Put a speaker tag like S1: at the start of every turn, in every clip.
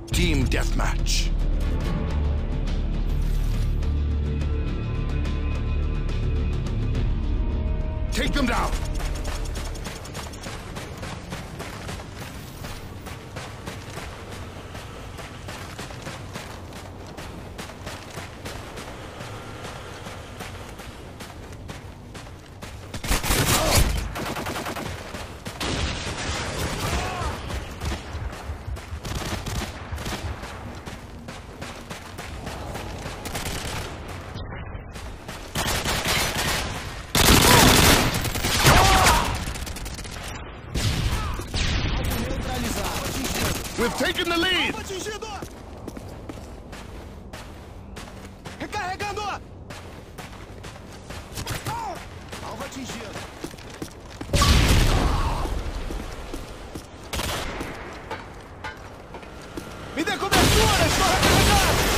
S1: Team Deathmatch. Take them down! We've taken the lead!
S2: Recarregando! Alvo atingido. Me dê cobertura! Estou recarregado!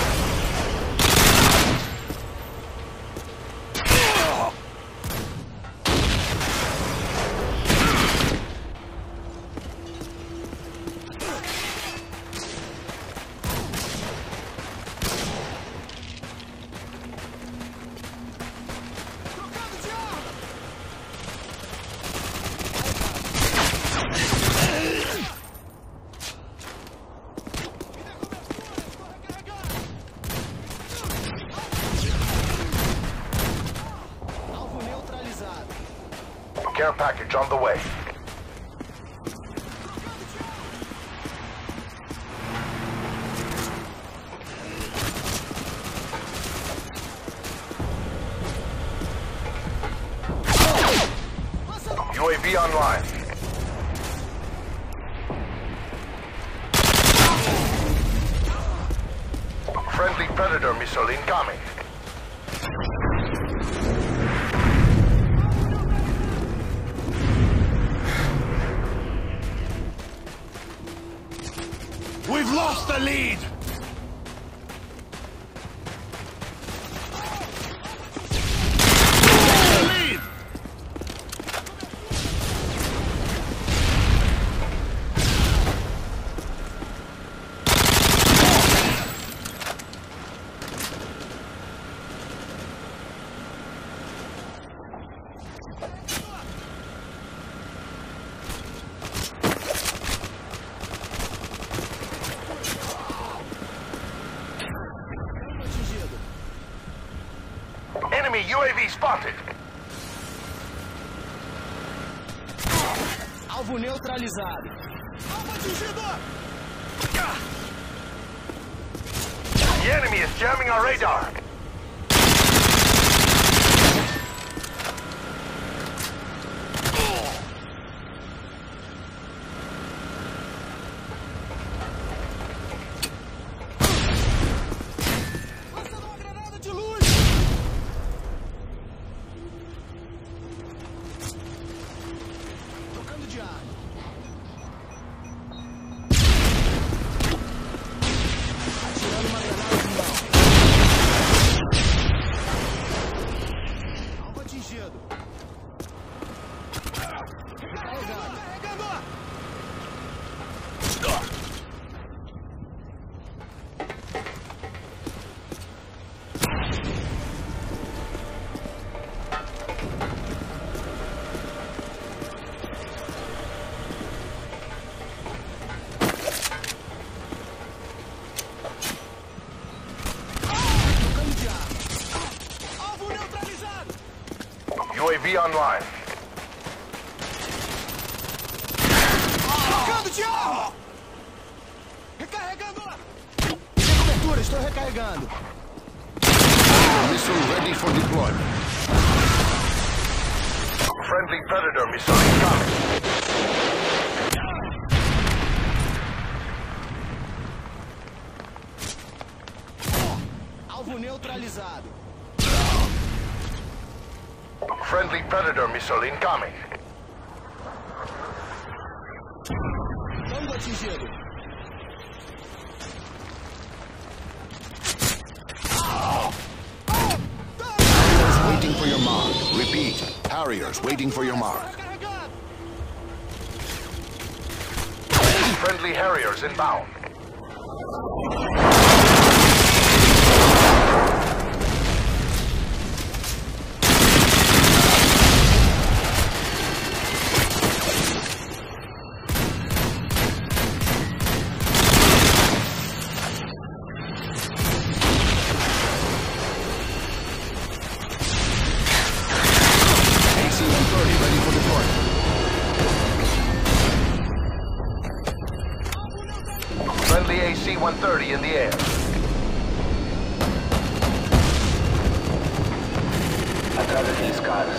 S1: Care package on the way. UAV online. Friendly Predator missile incoming. We've lost the lead! Enemy UAV spotted.
S2: Alvo neutralizado. Alvo atingido!
S1: The enemy is jamming our radar. UAV online.
S2: Trocando de alvo! Recarregando! Tem cobertura, estou recarregando.
S1: Missile ready for deployment. Friendly Predator missile incoming.
S2: Alvo neutralizado.
S1: Friendly Predator missile incoming.
S2: Tango atingido.
S1: Harriers waiting for your mark. Repeat. Harriers waiting for your mark. Friendly Harriers inbound. Friendly AC-130 in the air.
S3: Atrás daqueles caras.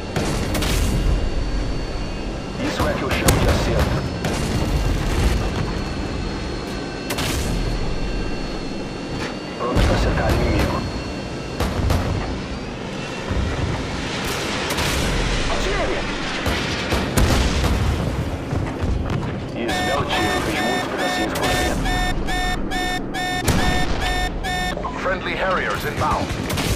S3: Isso é que eu chamo de acerto. Pronto para cercar inimigo. Atire! Isso, belo tiro. Fiz muitos pedacinhos por dentro.
S1: Friendly Harriers inbound.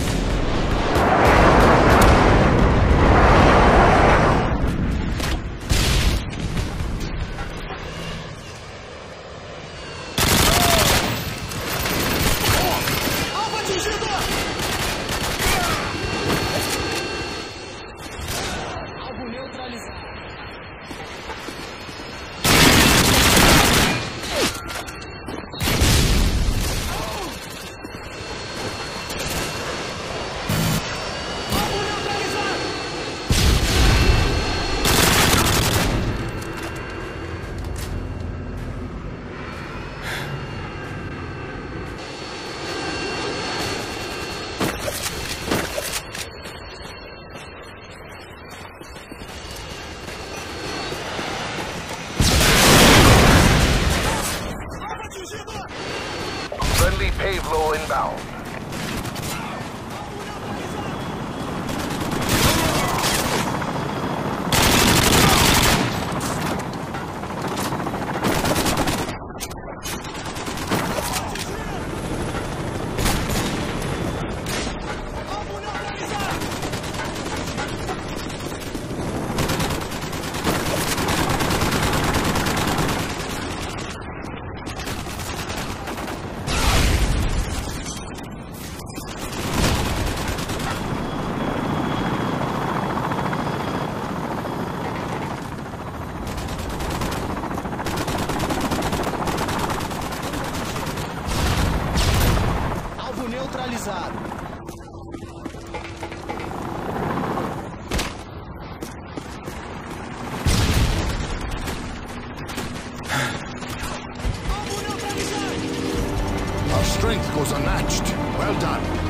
S1: Friendly Pavlo inbound.
S2: Neutralizado.
S1: Our strength goes unmatched. Well done.